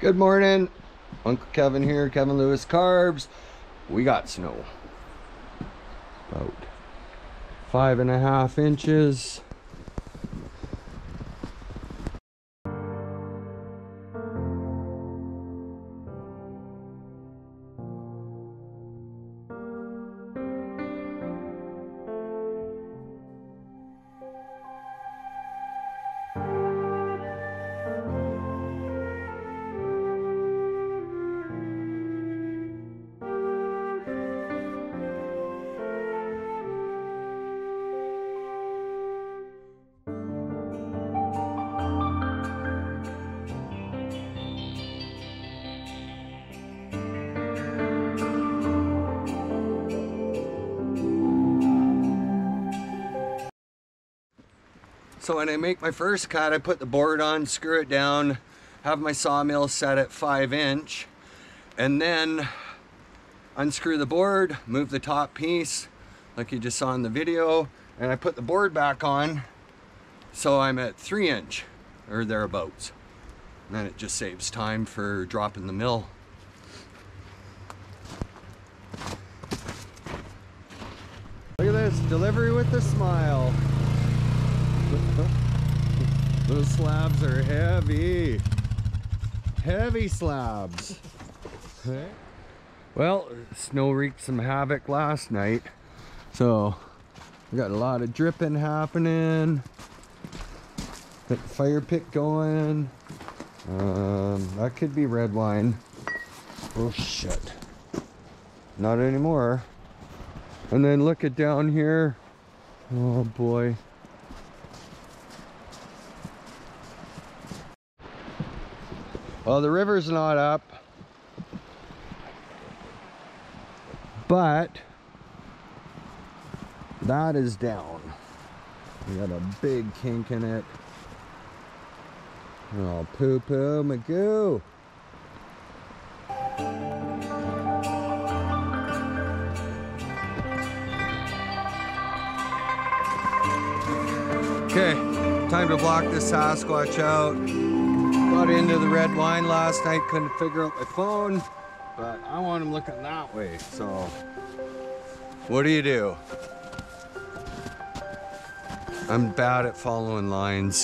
Good morning, Uncle Kevin here, Kevin Lewis Carbs. We got snow, about 5.5 inches. So when I make my first cut, I put the board on, screw it down, have my sawmill set at 5-inch, and then unscrew the board, move the top piece like you just saw in the video, and I put the board back on so I'm at 3-inch or thereabouts. And then it just saves time for dropping the mill. Look at this, delivery with a smile. Those slabs are heavy. Heavy slabs. Okay. Well, snow wreaked some havoc last night. So, we got a lot of dripping happening. Got the fire pit going. That could be red wine. Oh shit. Not anymore. And then look at down here. Oh boy. Well, the river's not up, but that is down. We got a big kink in it. Oh, poo-poo, magoo. Okay, time to block this Sasquatch out. Got into the red wine last night, couldn't figure out my phone, but I want him looking that way, so what do? I'm bad at following lines.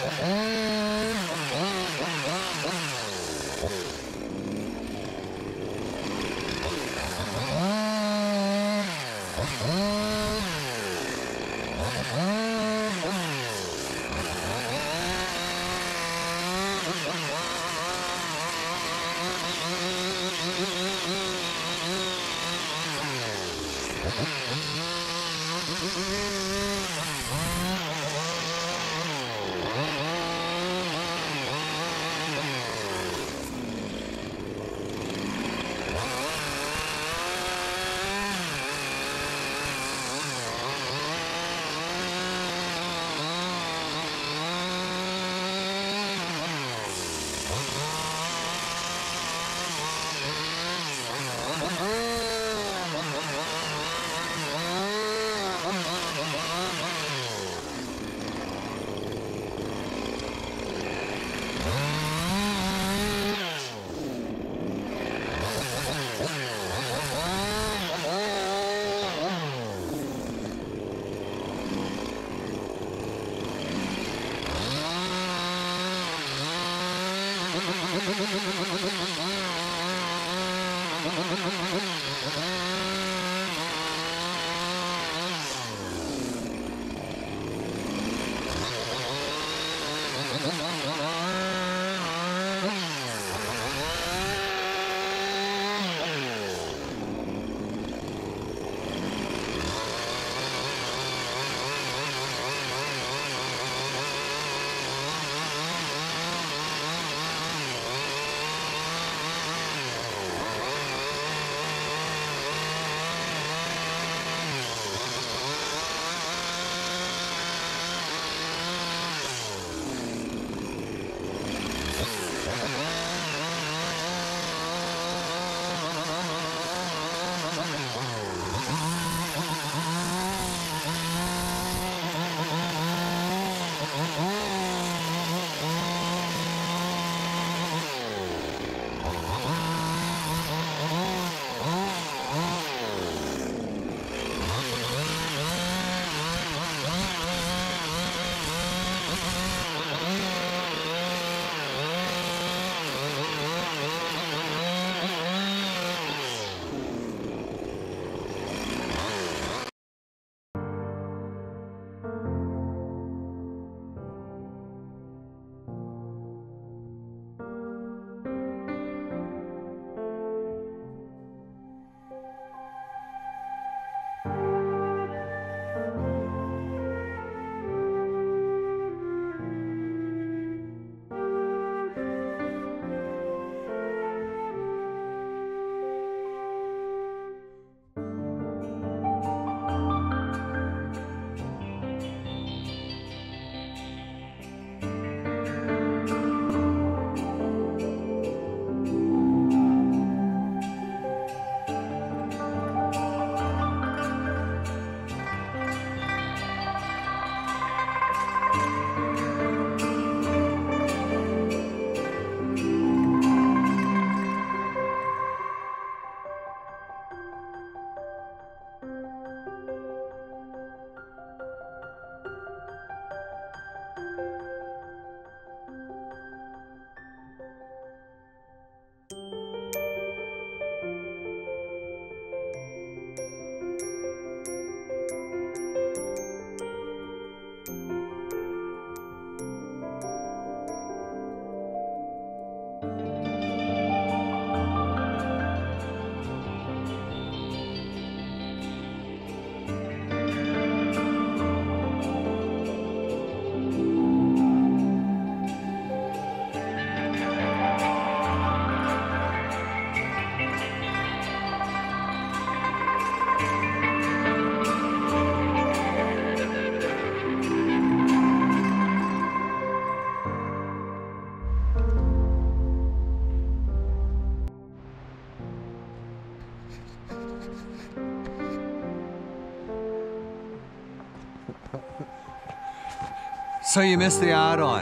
So you missed the add-on.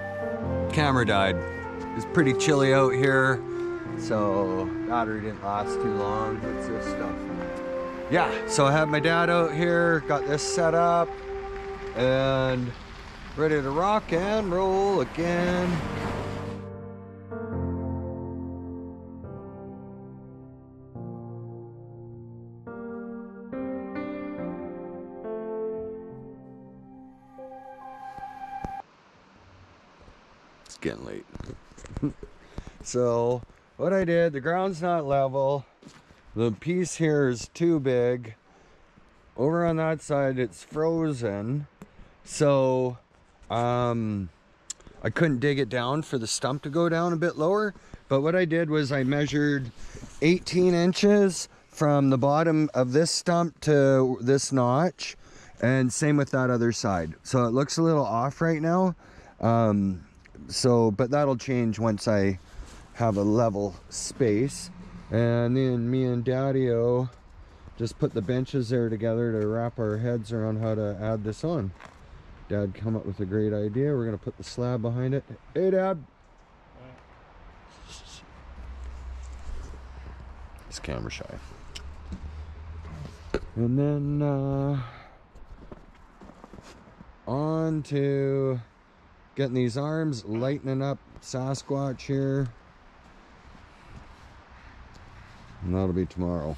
Camera died. It's pretty chilly out here, so battery didn't last too long. What's this stuff? Yeah, so I have my dad out here, got this set up, and Ready to rock and roll again. It's getting late. So what I did, the ground's not level. The piece here is too big. Over on that side, it's frozen. So I couldn't dig it down for the stump to go down a bit lower. But what I did was I measured 18 inches from the bottom of this stump to this notch, and same with that other side. So it looks a little off right now. But that'll change once I have a level space. And then me and Daddy-O just put the benches there together to wrap our heads around how to add this on. Dad come up with a great idea. We're gonna put the slab behind it. Hey, Dad. He's camera shy. And then on to getting these arms, lightening up Sasquatch here. And that'll be tomorrow.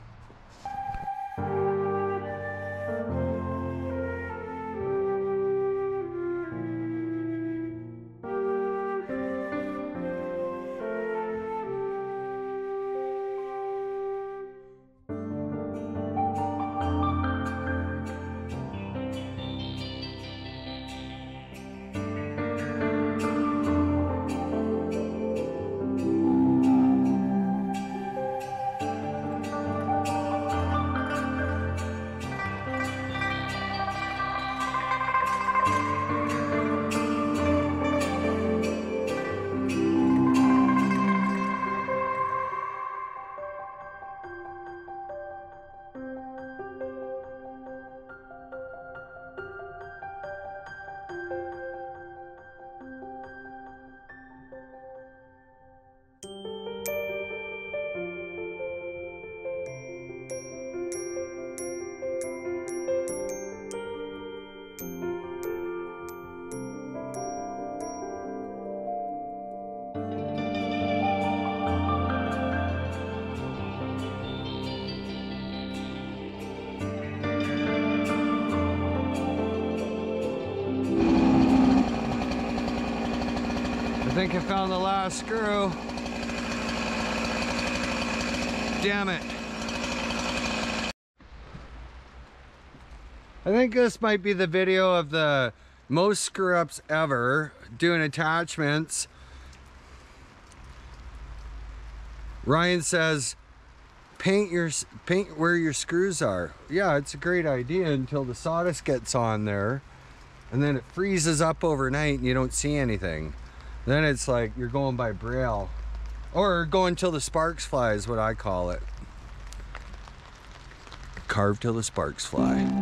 I think I found the last screw. Damn it. I think this might be the video of the most screw-ups ever doing attachments. Ryan says, paint where your screws are. Yeah, it's a great idea until the sawdust gets on there, and then it freezes up overnight and you don't see anything. Then it's like you're going by braille, or going till the sparks fly is what I call it. Carve till the sparks fly.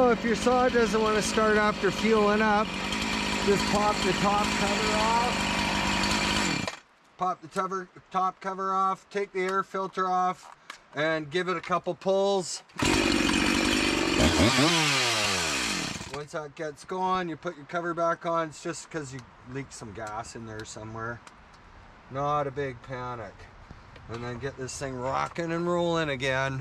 So if your saw doesn't want to start after fueling up, just pop the top cover off. Pop the top cover off, take the air filter off, and give it a couple pulls. Once that gets going, you put your cover back on. It's just because you leaked some gas in there somewhere. Not a big panic. And then get this thing rocking and rolling again.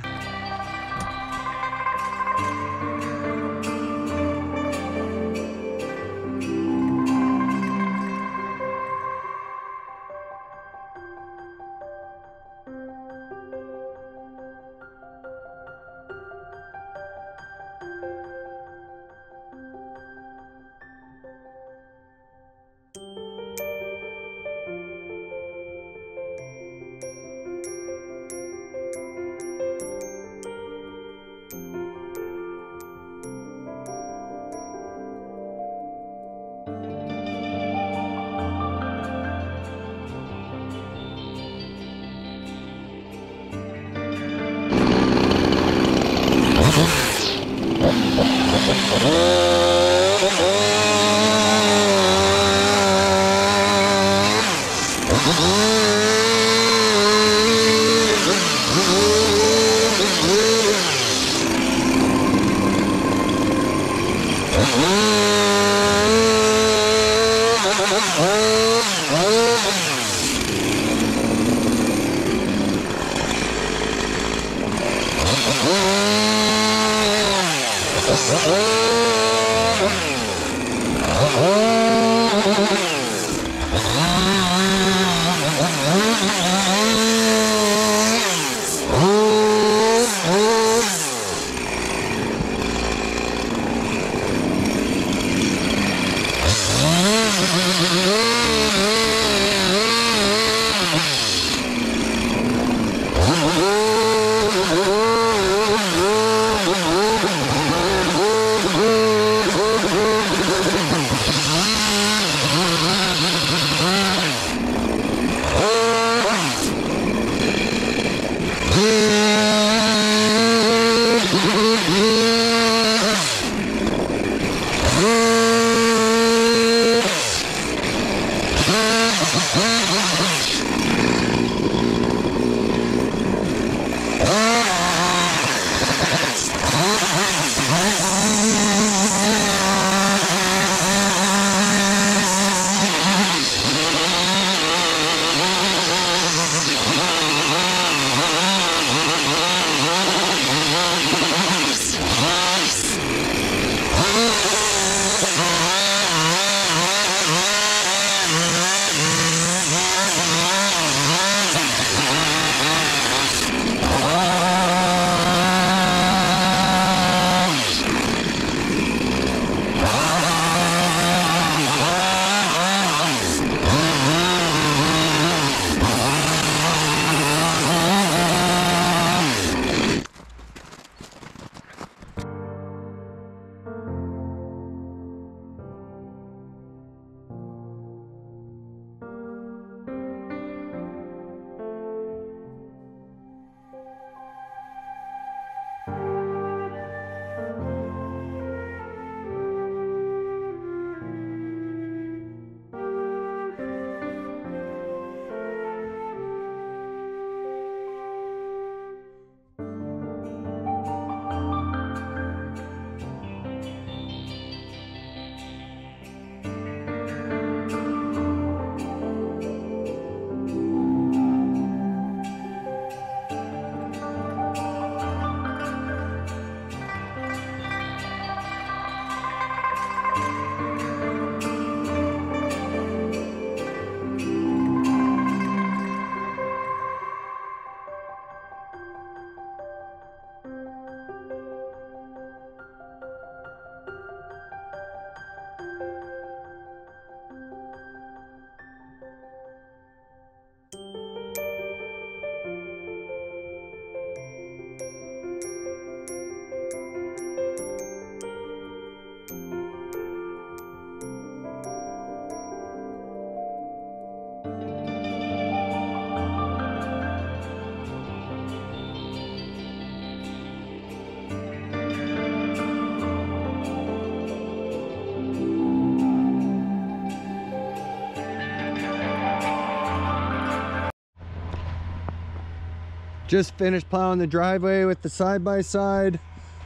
Just finished plowing the driveway with the side-by-side.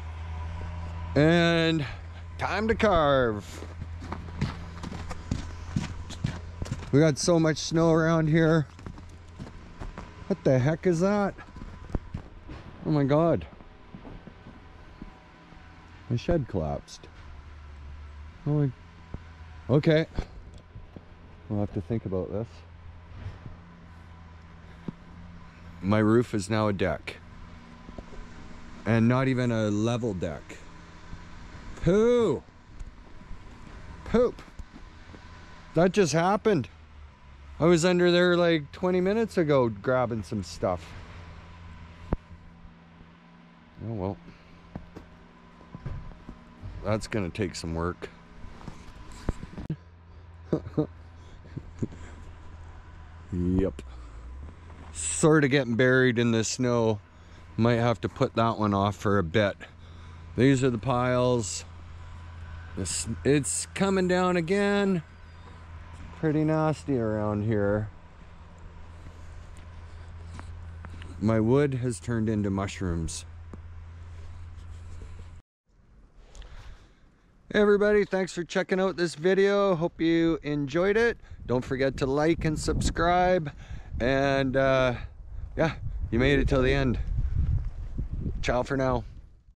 And time to carve. We got so much snow around here. What the heck is that? Oh my God. My shed collapsed. Oh my... Okay. We'll have to think about this. My roof is now a deck. And not even a level deck. Poo! Poop! That just happened. I was under there like 20 minutes ago grabbing some stuff. Oh well. That's gonna take some work. Yep. Sort of getting buried in the snow. Might have to put that one off for a bit. These are the piles. It's coming down again. Pretty nasty around here. My wood has turned into mushrooms. Hey everybody, thanks for checking out this video. Hope you enjoyed it. Don't forget to like and subscribe. And yeah, you made it till the end. Ciao for now.